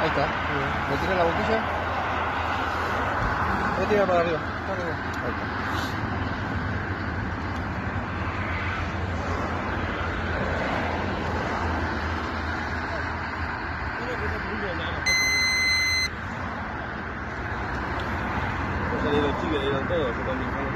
Ahí está. Muy bien. ¿Me tira la boquilla? Voy a tirar para arriba. Para arriba. Ahí está. Salieron chicos, dieron todo,